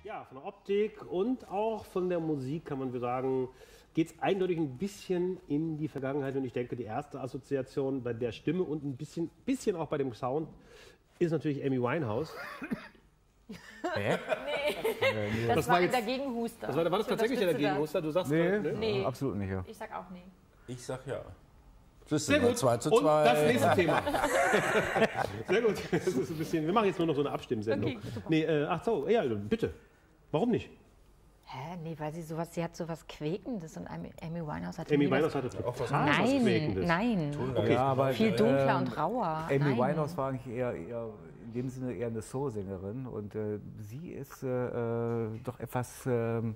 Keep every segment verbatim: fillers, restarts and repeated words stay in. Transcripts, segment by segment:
Ja, von der Optik und auch von der Musik kann man sagen, geht es eindeutig ein bisschen in die Vergangenheit. Und ich denke, die erste Assoziation bei der Stimme und ein bisschen, bisschen auch bei dem Sound ist natürlich Amy Winehouse. Hä? Nee, das, Das war war jetzt- der Dagegenhuster. Das war, war das Schön, tatsächlich dass der du das- Dagegenhuster? Du sagst Nee, ne? Nee. absolut nicht. Ja. Ich sag auch nee. Ich sag ja. Sehr gut. zwei zu Und zwei. das nächste Thema. Sehr gut. Das ist ein bisschen, wir machen jetzt nur noch so eine Abstimmsendung. Okay, super. Nee, äh, ach so, ja, bitte. Warum nicht? Hä? Nee, weil sie sowas, sie hat sowas Quäkendes und Amy, Amy Winehouse hat Amy nie was- Winehouse hatte auch was total was Nein, Quäkendes. nein. Okay. Ja, aber, Viel dunkler ähm, und rauer. Amy Nein. Winehouse war eigentlich eher, eher in dem Sinne eher eine Soul-Sängerin und äh, sie ist äh, äh, doch etwas ähm,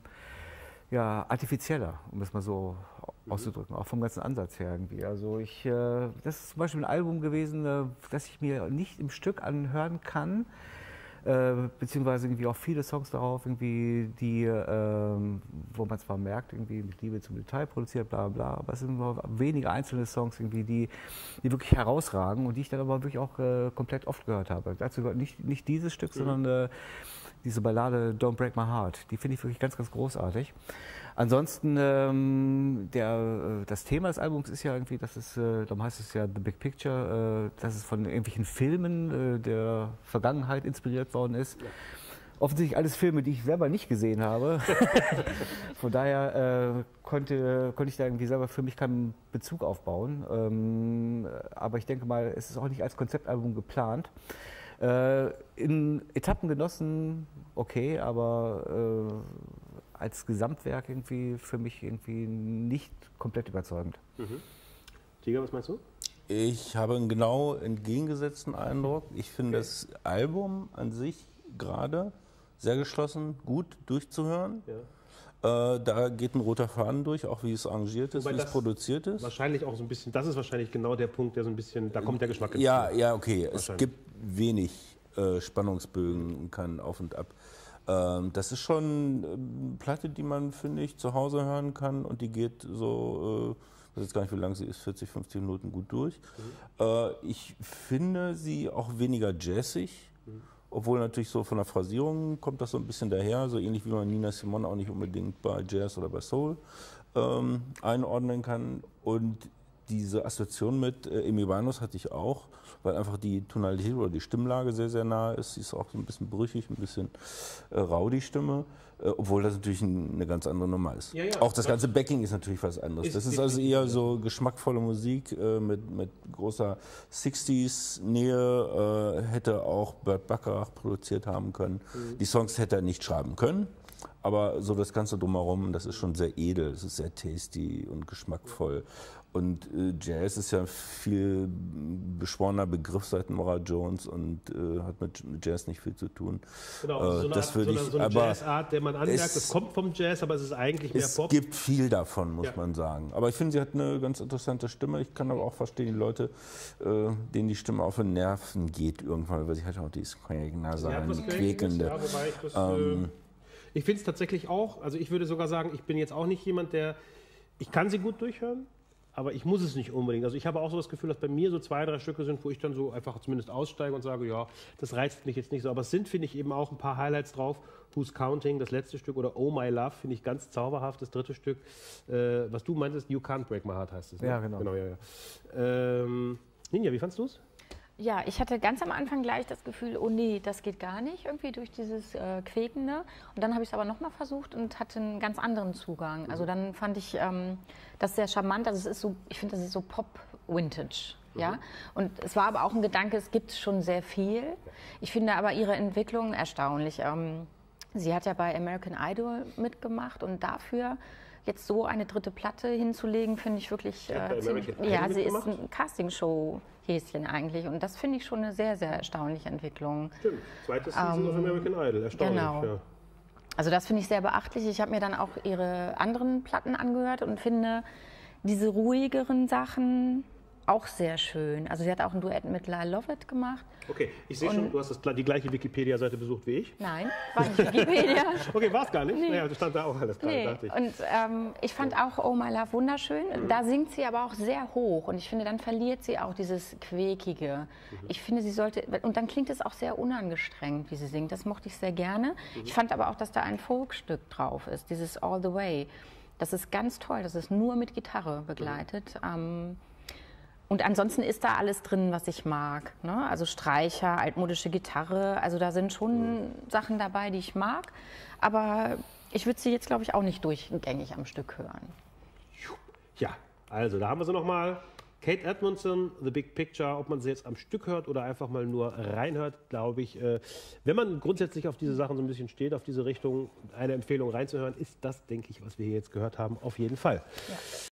ja, artifizieller, um es mal so auszudrücken, auch vom ganzen Ansatz her irgendwie. Also ich, äh, das ist zum Beispiel ein Album gewesen, äh, das ich mir nicht im Stück anhören kann. Äh, beziehungsweise irgendwie auch viele Songs darauf, irgendwie, die, ähm, wo man zwar merkt, irgendwie mit Liebe zum Detail produziert, bla bla, aber es sind nur wenige einzelne Songs, irgendwie, die, die wirklich herausragen und die ich dann aber wirklich auch äh, komplett oft gehört habe. Dazu gehört nicht, nicht dieses Stück, mhm. sondern äh, diese Ballade Don't Break My Heart. Die finde ich wirklich ganz, ganz großartig. Ansonsten, ähm, der, äh, das Thema des Albums ist ja irgendwie, dass es, äh, darum heißt es ja The Big Picture, äh, dass es von irgendwelchen Filmen äh, der Vergangenheit inspiriert worden ist. Ja. Offensichtlich alles Filme, die ich selber nicht gesehen habe. Von daher äh, konnte, konnte ich da irgendwie selber für mich keinen Bezug aufbauen. Ähm, aber ich denke mal, es ist auch nicht als Konzeptalbum geplant. Äh, in Etappen genossen, okay, aber äh, als Gesamtwerk irgendwie für mich irgendwie nicht komplett überzeugend. Mhm. Tiger, was meinst du? Ich habe einen genau entgegengesetzten Eindruck. Ich finde Okay. das Album an sich gerade sehr geschlossen, gut durchzuhören. Ja. Äh, da geht ein roter Faden durch, auch wie es arrangiert ist, Wobei wie es das produziert ist. Wahrscheinlich auch so ein bisschen, das ist wahrscheinlich genau der Punkt, der so ein bisschen, da kommt der Geschmack ins Ja, Spiel. ja, okay. Es Wahrscheinlich. gibt wenig äh, Spannungsbögen und kein Auf und Ab. Ähm, das ist schon eine Platte, die man, finde ich, zu Hause hören kann und die geht so, äh, ich weiß jetzt gar nicht, wie lang sie ist, vierzig, fünfzig Minuten gut durch. Mhm. Äh, ich finde sie auch weniger jazzig. Mhm. Obwohl natürlich so von der Phrasierung kommt das so ein bisschen daher, so ähnlich wie man Nina Simone auch nicht unbedingt bei Jazz oder bei Soul ähm, einordnen kann. Und diese Assoziation mit äh, Amy Winehouse hatte ich auch, weil einfach die Tonalität oder die Stimmlage sehr, sehr nah ist. Sie ist auch so ein bisschen brüchig, ein bisschen äh, rau, die Stimme, äh, obwohl das natürlich ein, eine ganz andere Nummer ist. Ja, ja. Auch das ganze Backing ist natürlich was anderes. Ist das ist also eher so geschmackvolle Musik äh, mit, mit großer sechziger-Nähe, äh, hätte auch Burt Bacharach produziert haben können. Mhm. Die Songs hätte er nicht schreiben können. Aber so das Ganze drumherum, das ist schon sehr edel, das ist sehr tasty und geschmackvoll. Und äh, Jazz ist ja ein viel beschworener Begriff seit Nora Jones und äh, hat mit, mit Jazz nicht viel zu tun. Genau, Äh, so eine, das Art, würde so eine, ich- so eine aber Jazzart, der man anmerkt, es- es kommt vom Jazz, aber es ist eigentlich mehr Es Pop. gibt viel davon, muss Ja. man sagen. Aber ich finde, sie hat eine ganz interessante Stimme. Ich kann aber auch verstehen, die Leute, äh, denen die Stimme auf den Nerven geht irgendwann, weil sie halt auch dieses nasalen, was quäkelnde. Ja, wobei ich das, Ähm, äh, ich finde es tatsächlich auch, also ich würde sogar sagen, ich bin jetzt auch nicht jemand, der, ich kann sie gut durchhören, aber ich muss es nicht unbedingt. Also ich habe auch so das Gefühl, dass bei mir so zwei, drei Stücke sind, wo ich dann so einfach zumindest aussteige und sage, ja, das reizt mich jetzt nicht so. Aber es sind, finde ich, eben auch ein paar Highlights drauf. Who's Counting, das letzte Stück, oder Oh My Love, finde ich ganz zauberhaft, das dritte Stück. Äh, was du meintest, You Can't Break My Heart heißt es. Ne? Ja, genau. genau ja, ja. Ähm, Ninja, wie fandst du es? Ja, ich hatte ganz am Anfang gleich das Gefühl, oh nee, das geht gar nicht, irgendwie durch dieses äh, Quäkende. Und dann habe ich es aber nochmal versucht und hatte einen ganz anderen Zugang. Also dann fand ich ähm, das sehr charmant. Also es ist so, ich finde, das ist so Pop-Vintage. Ja? Und es war aber auch ein Gedanke, es gibt schon sehr viel. Ich finde aber ihre Entwicklung erstaunlich. Ähm, sie hat ja bei American Idol mitgemacht und dafür jetzt so eine dritte Platte hinzulegen, finde ich wirklich hat bei äh, ziemlich, American Idol ja, sie ist mitgemacht? ein Castingshow-Häschen eigentlich und das finde ich schon eine sehr, sehr erstaunliche Entwicklung. Stimmt, zweites Season of American Idol, erstaunlich. genau. Ja. Also das finde ich sehr beachtlich. Ich habe mir dann auch ihre anderen Platten angehört und finde diese ruhigeren Sachen auch sehr schön. Also sie hat auch ein Duett mit Lyle Lovett gemacht. Okay, ich sehe schon, du hast das, die gleiche Wikipedia-Seite besucht wie ich. Nein, war nicht Wikipedia. Okay, war es gar nicht? Nee. Naja, das stand da auch alles gerade, Nee. dachte ich. Und ähm, ich fand auch Oh My Love wunderschön. Mhm. Da singt sie aber auch sehr hoch. Und ich finde, dann verliert sie auch dieses Quäkige. Mhm. Ich finde, sie sollte... Und dann klingt es auch sehr unangestrengt, wie sie singt. Das mochte ich sehr gerne. Mhm. Ich fand aber auch, dass da ein Folkstück drauf ist, dieses All the Way. Das ist ganz toll. Das ist nur mit Gitarre begleitet. Mhm. Ähm, Und ansonsten ist da alles drin, was ich mag. Ne? Also Streicher, altmodische Gitarre. Also da sind schon Sachen dabei, die ich mag. Aber ich würde sie jetzt, glaube ich, auch nicht durchgängig am Stück hören. Ja, also da haben wir sie nochmal. Kate Edmondson, The Big Picture, ob man sie jetzt am Stück hört oder einfach mal nur reinhört, glaube ich. Äh, wenn man grundsätzlich auf diese Sachen so ein bisschen steht, auf diese Richtung, eine Empfehlung reinzuhören, ist das, denke ich, was wir hier jetzt gehört haben, auf jeden Fall. Ja.